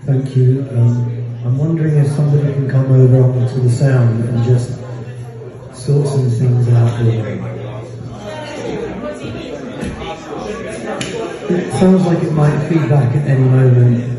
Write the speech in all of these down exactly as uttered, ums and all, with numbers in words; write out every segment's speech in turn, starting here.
Thank you. Um, I'm wondering if somebody can come over onto the sound and just sort some things out with me. It sounds like it might feedback at any moment.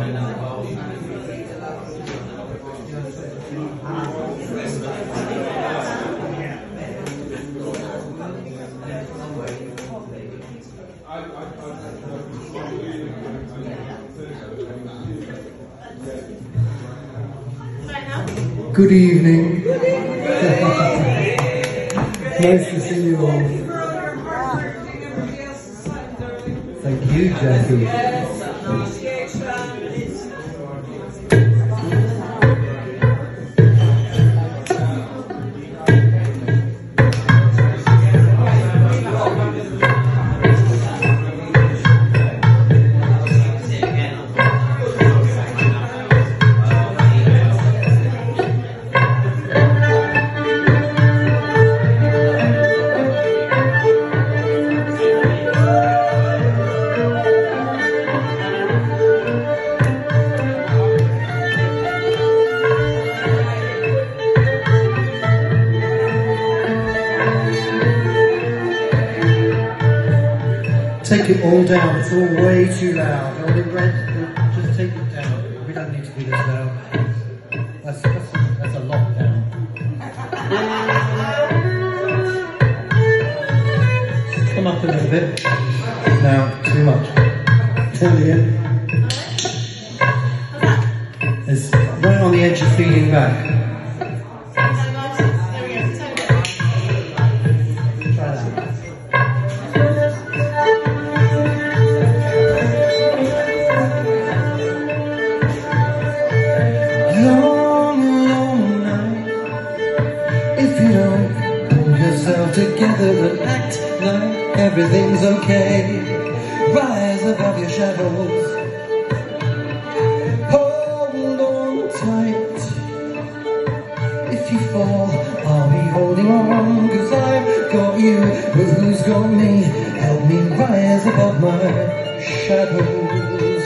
Good evening. Nice to see you all. Thank you, Jackie. Take it all down, it's all way too loud. All in red, just take it down. We don't need to be this loud. That's, that's, that's a lot down. Just come up a little bit. Now, too much. Tell you. It's right on the edge of feeding back. Together and act like everything's okay. Rise above your shadows. Hold on tight. If you fall, I'll be holding on, 'cause I've got you, but who's got me? Help me rise above my shadows.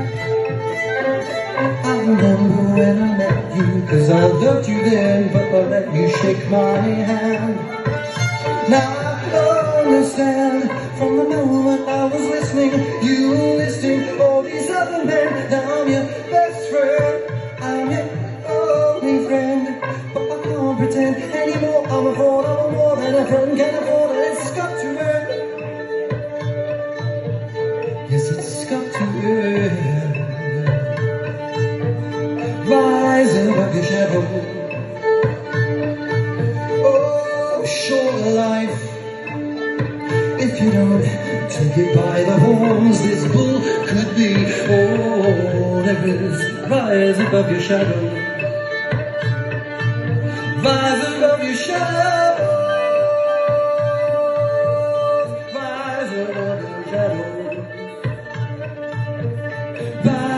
I remember when I met you, 'cause I loved you then, but I let you shake my hand. Now I understand, from the moment I was listening, you were listening, all these other men. Now I'm your best friend, I'm your only friend, but I can't pretend anymore. I'm a fraud, I'm a more than a friend can afford, and it's got to end. Yes, it's got to end. Rise above your shadow. Life, if you don't take it by the horns, this bull could be all there is. Rise above your shadow. Rise above your shadow. Rise above your shadow. Rise